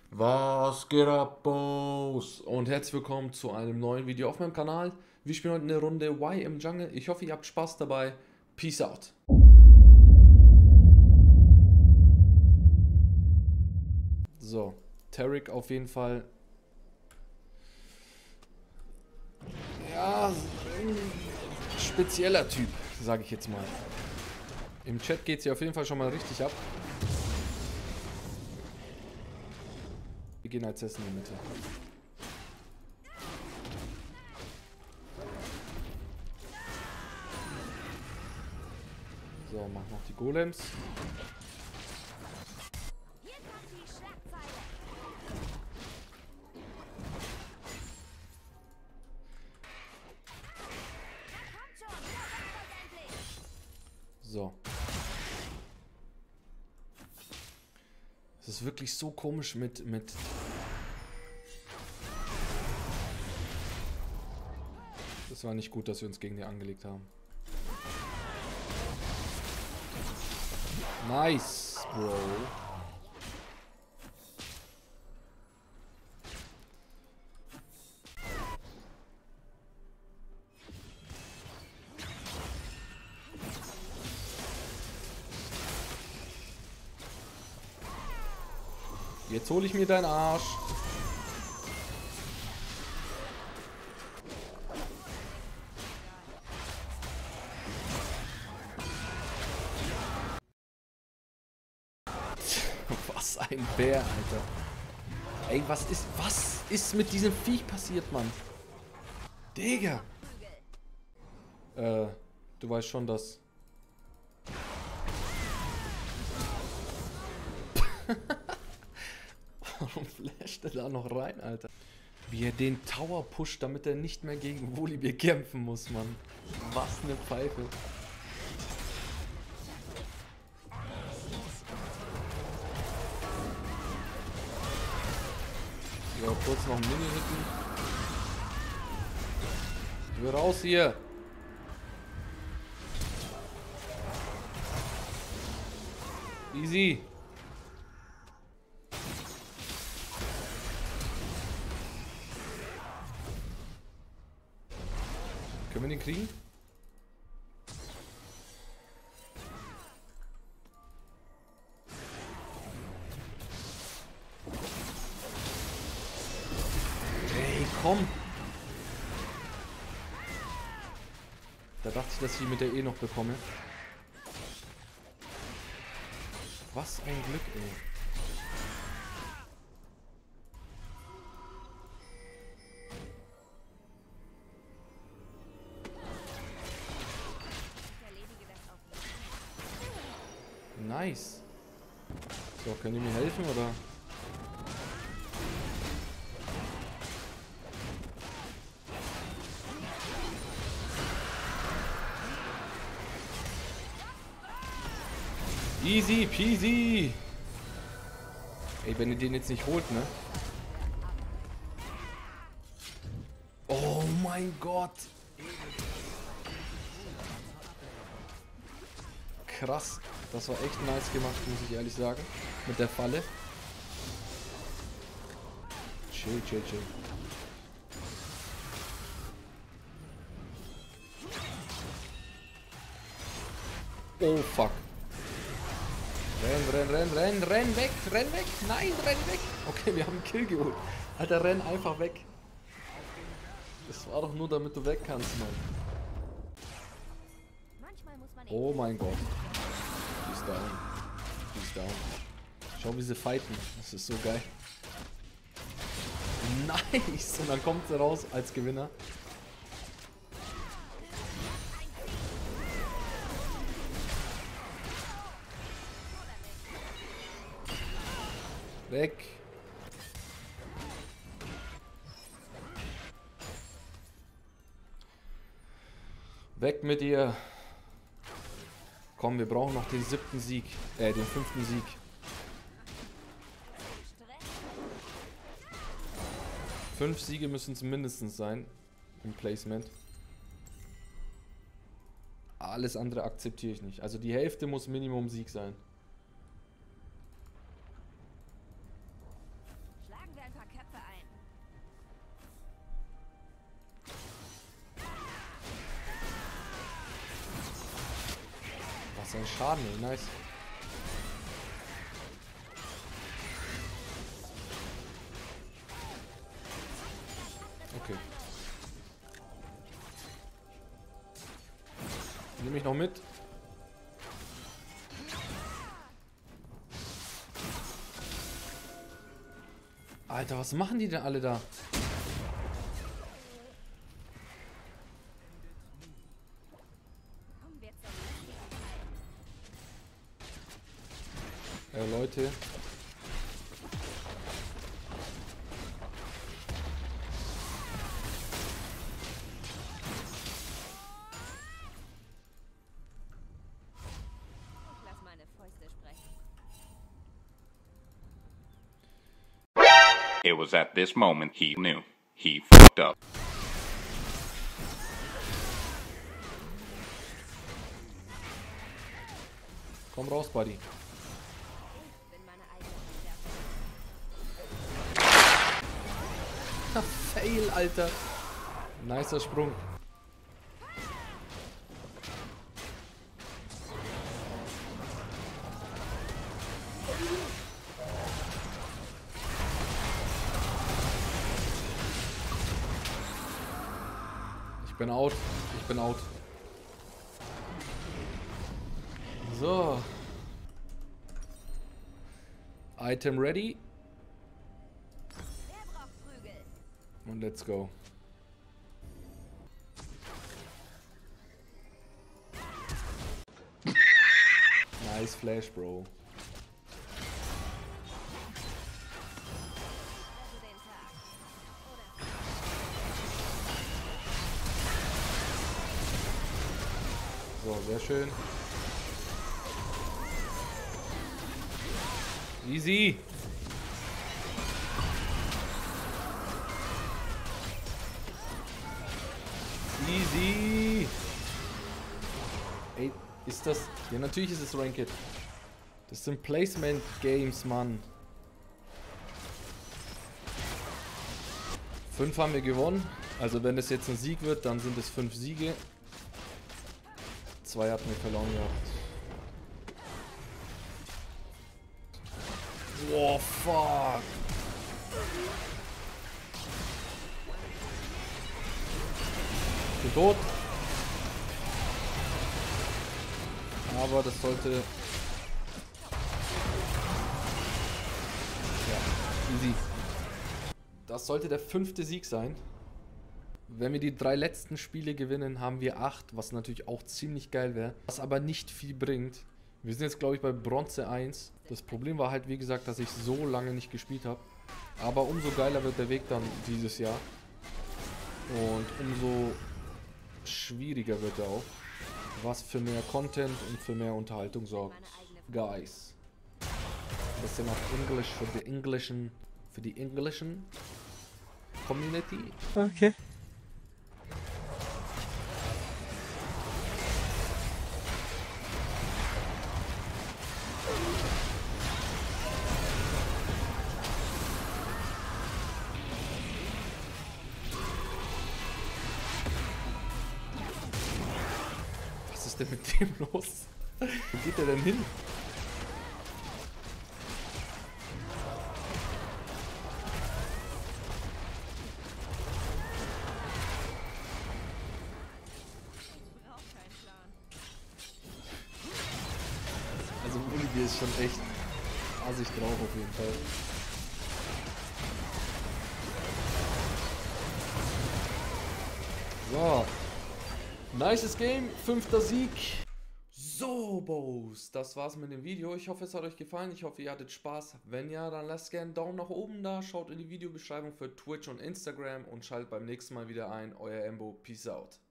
Was geht ab, Boss? Und herzlich willkommen zu einem neuen Video auf meinem Kanal. Wir spielen heute eine Runde Y im Jungle. Ich hoffe, ihr habt Spaß dabei. Peace out. So, Taric auf jeden Fall. Ja, ein spezieller Typ, sage ich jetzt mal. Im Chat geht es hier auf jeden Fall schon mal richtig ab. Wir gehen als Essen in die Mitte. So, mach noch die Golems. So. Es ist wirklich so komisch mit... Das war nicht gut, dass wir uns gegen die angelegt haben. Nice, Bro. Jetzt hole ich mir deinen Arsch. Was ein Bär, Alter. Ey, was ist mit diesem Viech passiert, Mann? Digga. Du weißt schon, dass... Warum flasht er da noch rein, Alter? Wie er den Tower pusht, damit er nicht mehr gegen Volibear kämpfen muss, Mann. Was eine Pfeife. Ja, kurz noch ein Mini-Hitten. Wir raus hier. Easy. Können wir den kriegen? Ey, komm! Da dachte ich, dass ich die mit der E noch bekomme. Was ein Glück, ey. Nice. So, könnt ihr mir helfen, oder? Easy peasy. Ey, wenn ihr den jetzt nicht holt, ne? Oh mein Gott. Krass. Das war echt nice gemacht, muss ich ehrlich sagen. Mit der Falle. Chill, chill, chill. Oh fuck. Renn weg, renn weg. Nein, renn weg. Okay, wir haben einen Kill geholt. Alter, renn einfach weg. Das war doch nur, damit du weg kannst, Mann. Oh mein Gott. Die ist down. Die ist down. Schau, wie sie fighten. Das ist so geil. Nice. Und dann kommt sie raus als Gewinner. Weg. Weg mit ihr. Komm, wir brauchen noch den 7. Sieg. Den 5. Sieg. Fünf Siege müssen es mindestens sein. Im Placement. Alles andere akzeptiere ich nicht. Also die Hälfte muss Minimum Sieg sein. keinen Schaden, ey. Nice. Okay. Nehme ich noch mit. Alter, was machen die denn alle da? Leute. Lass meine Fäuste sprechen. It was at this moment he knew. He fucked up. Komm raus, Buddy. Fail, Alter. Nicer Sprung. Ich bin out. Ich bin out. So. Item ready. Und let's go. Nice Flash, Bro. So, sehr schön. Easy. Easy. Ey, ist das... Ja, natürlich ist es Ranked. Das sind Placement Games, Mann. 5 haben wir gewonnen. Also wenn es jetzt ein Sieg wird, dann sind es 5 Siege. 2 hatten wir verloren gehabt. Oh, fuck. Ich bin tot. Aber das sollte... Ja, easy. Das sollte der 5. Sieg sein. Wenn wir die 3 letzten Spiele gewinnen, haben wir 8, was natürlich auch ziemlich geil wäre. Was aber nicht viel bringt. Wir sind jetzt, glaube ich, bei Bronze 1. Das Problem war halt, wie gesagt, dass ich so lange nicht gespielt habe. Aber umso geiler wird der Weg dann dieses Jahr. Und umso schwieriger wird er auch. Was für mehr Content und für mehr Unterhaltung sorgt. Guys. Ein bisschen auf Englisch für die englischen Community. Okay. Was ist denn mit dem los? Wo geht der denn hin? Also Olivier ist schon echt assig drauf auf jeden Fall. So. Nices Game, 5. Sieg. So, Bows, das war's mit dem Video. Ich hoffe, es hat euch gefallen. Ich hoffe, ihr hattet Spaß. Wenn ja, dann lasst gerne einen Daumen nach oben da. Schaut in die Videobeschreibung für Twitch und Instagram und schaltet beim nächsten Mal wieder ein. Euer Embo. Peace out.